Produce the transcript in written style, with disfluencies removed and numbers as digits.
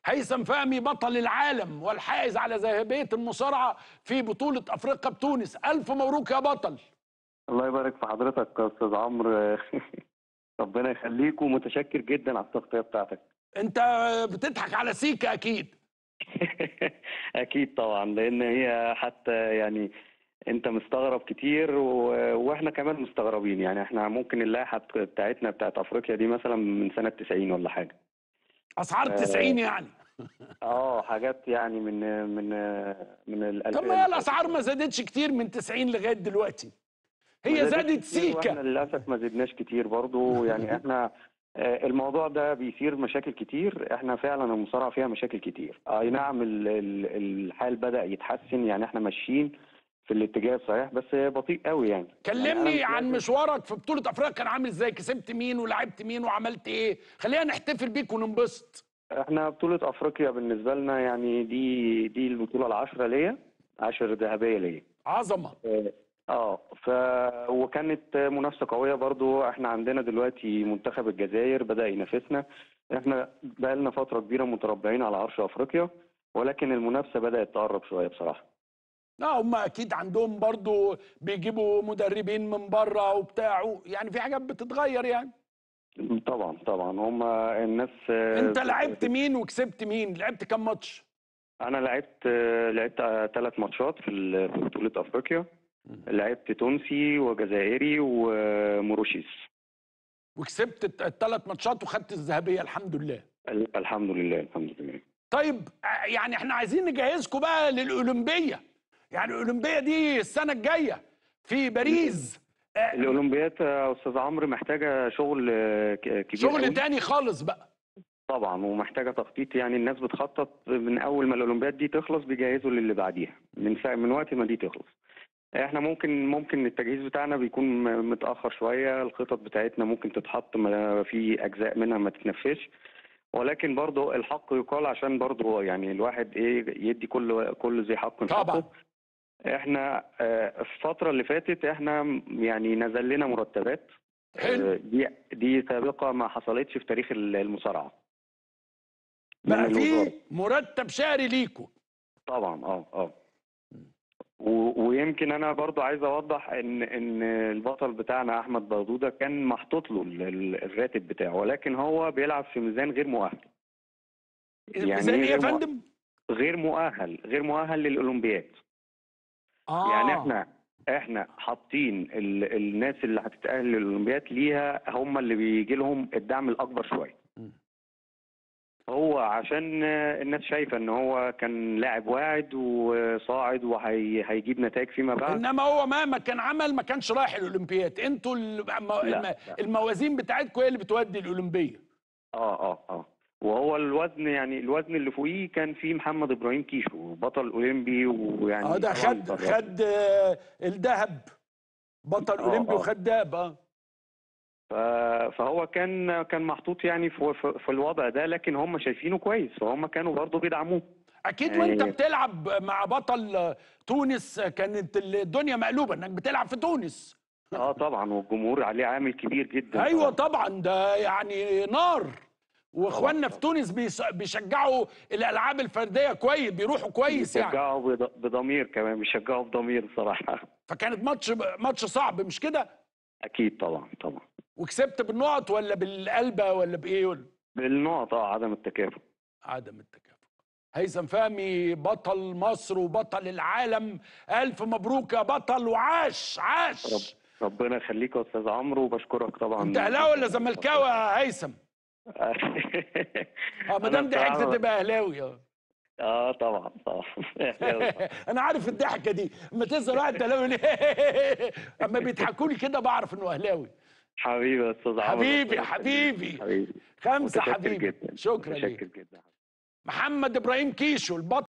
هيثم فهمي بطل العالم والحائز على ذهبية المصارعة في بطولة أفريقيا بتونس. ألف مبروك يا بطل. الله يبارك في حضرتك يا استاذ عمرو. ربنا يخليك ومتشكر جدا على التغطيه بتاعتك. أنت بتضحك على سيكا أكيد. اكيد طبعا، لان هي حتى يعني انت مستغرب كتير واحنا كمان مستغربين. يعني احنا ممكن اللائحه بتاعتنا بتاعت افريقيا دي مثلا من سنه 90 ولا حاجه. أسعار 90 يعني. حاجات يعني من طب ما هي الأسعار ما زادتش كتير من 90 لغاية دلوقتي، ما هي زادتش زادت كتير، واحنا سيكا. للاسف ما زدناش كتير برضو. يعني احنا الموضوع ده بيثير مشاكل كتير. احنا فعلا المصارعه فيها مشاكل كتير. اي نعم، الحال بدأ يتحسن، يعني احنا ماشيين في الاتجاه الصحيح بس بطيء قوي. يعني انا كلمني مش عن لازم. مشوارك في بطولة أفريقيا، كان عامل إزاي؟ كسبت مين ولعبت مين وعملت إيه؟ خلينا نحتفل بيك وننبسط. احنا بطولة افريقيا بالنسبة لنا يعني دي البطولة العاشرة ليا، 10 ذهبية ليا. عظمة. اه ف وكانت منافسة قوية برضو. احنا عندنا دلوقتي منتخب الجزائر بدأ ينافسنا. احنا بقالنا فترة كبيرة متربعين على عرش افريقيا، ولكن المنافسة بدأت تقرب شوية بصراحة. لا هم اكيد عندهم برضو بيجيبوا مدربين من بره وبتاع، يعني في حاجات بتتغير يعني. طبعا طبعا، هم الناس انت لعبت مين وكسبت مين؟ لعبت كام ماتش؟ انا لعبت 3 ماتشات في بطولة افريقيا. لعبت تونسي وجزائري وموروشيس. وكسبت الثلاث ماتشات وخدت الذهبيه الحمد لله. الحمد لله الحمد لله. طيب يعني احنا عايزين نجهزكم بقى للاولمبيه، يعني الاولمبيه دي السنه الجايه في باريس. الاولمبيات يا استاذ عمرو محتاجه شغل كبير شغل قوي. تاني خالص بقى. طبعا، ومحتاجه تخطيط. يعني الناس بتخطط من اول ما الاولمبياد دي تخلص، بيجهزوا للي بعديها من وقت ما دي تخلص. احنا ممكن التجهيز بتاعنا بيكون متاخر شويه. الخطط بتاعتنا ممكن تتحط في اجزاء منها ما تتنفذش، ولكن برضه الحق يقال عشان برضه يعني الواحد يدي كل ذي حق طبعا. حقه. احنا في الفترة اللي فاتت احنا يعني نزل لنا مرتبات. حلو. دي سابقة ما حصلتش في تاريخ المصارعة من بقى في الوزارة. مرتب شهري ليكم. طبعا ويمكن انا برضو عايز اوضح ان البطل بتاعنا احمد بغدودة كان محطوط له الراتب بتاعه، ولكن هو بيلعب في ميزان غير مؤهل. يعني ميزان ايه ايه يا فندم؟ غير مؤهل للاولمبياد. يعني احنا حاطين الناس اللي هتتأهل للأولمبياد ليها هم اللي بيجي لهم الدعم الأكبر شوية. هو عشان الناس شايفة ان هو كان لاعب واعد وصاعد وهيجيب نتائج فيما بعد. انما هو مهما كان عمل ما كانش رايح الاولمبياد. انتوا لا. الموازين بتاعتكم هي اللي بتودي الاولمبيه. وهو الوزن، يعني الوزن اللي فوقيه كان فيه محمد ابراهيم كيشو بطل اولمبي، ويعني ده طبعا خد الذهب، بطل اولمبي وخد ذهب. فهو كان محطوط يعني في الوضع ده، لكن هم شايفينه كويس فهم كانوا برضه بيدعموه. اكيد. وانت بتلعب مع بطل تونس كانت الدنيا مقلوبه انك بتلعب في تونس. طبعا، والجمهور عليه عامل كبير جدا. ايوه طبعا، ده يعني نار. واخواننا في طبعا تونس بيشجعوا الالعاب الفرديه كويس، بيروحوا كويس يعني. بيشجعوا بضمير، كمان بيشجعوا بضمير بصراحه. فكانت ماتش صعب مش كده؟ اكيد طبعا. وكسبت بالنقط ولا بالقلبه ولا بايه؟ بالنقط. عدم التكافؤ. عدم التكافؤ. هيثم فهمي بطل مصر وبطل العالم، الف مبروك يا بطل وعاش عاش. ربنا يخليك يا استاذ عمرو، وبشكرك طبعا. انت اهلاوي ولا زملكاوي يا هيثم؟ ما انا دام ضحكت بصراحه تبقى اهلاوي. طبعا اهلاوي. انا عارف الضحكه دي، اما تظهر واحد اهلاوي اما بيضحكوا لي كده بعرف انه اهلاوي. حبيبي يا استاذ عمرو. حبيبي. خمسه متشكر حبيبي. جدا. شكرا متشكر ليك. جدا. محمد ابراهيم كيشو البطل.